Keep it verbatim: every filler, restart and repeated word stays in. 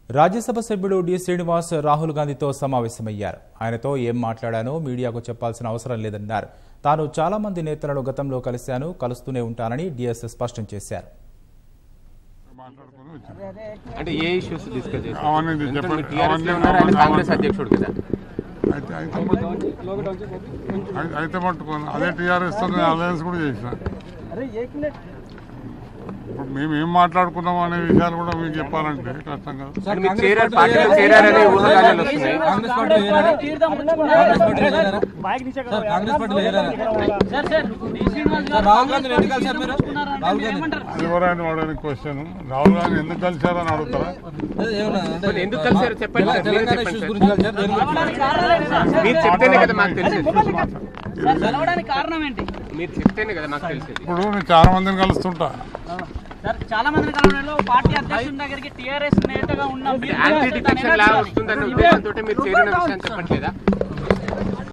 రాజ్యసభ సభ్యుడు డి శ్రీనివాస్ రాహుల్ గాంధీతో సమావేశమయ్యారు. ఆయనతో ఏం మాట్లాడానో మీడియాకు చెప్పాల్సిన అవసరం లేదన్నారు. తాను చాలా మంది నేతలను గతంలో కలిశాను, కలుస్తూనే ఉంటానని డిఎస్ స్పష్టం చేశారు. అంటే ఏ ఇష్యూస్ డిస్కస్ చేశారు? టీఆర్ఎస్ లో ఉన్నారు, ఆయన కాంగ్రెస్ అధ్యక్షుడు కదా. అయితే పట్టుకోను అదే టీఆర్ఎస్ అలయన్స్ కూడా చేసిన. ఇప్పుడు మేము ఏం మాట్లాడుకున్నాం అనే విషయాలు కూడా మీకు చెప్పాలంటే కష్టం కదా. అది ఎవరైనా వాడని క్వశ్చన్. రాహుల్ గాంధీ ఎందుకు కలిశారని అడుగుతారా? ఎందుకు కలిసారు చెప్పండి. మీరు చెప్తేనే కదా మాకు తెలిసేది. మీరు చెప్తేనే కదా మాకు తెలిసేది. ఇప్పుడు నేను చాలా మందిని కలుస్తుంటా. చాలా మంది పార్టీ అధ్యక్షుడి దగ్గరికి టీఆర్ఎస్ నేతగా ఉన్న యాంటీ డిఫెక్షన్ లా వస్తుందన్న ఉద్దేశంతో మీరు చేరిన విషయం చెప్పట్లేదా?